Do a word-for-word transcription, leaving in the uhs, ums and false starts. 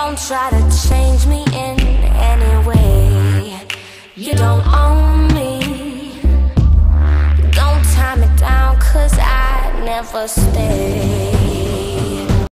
Don't try to change me in any way. You don't own me. Don't tie me down, cause I never stay.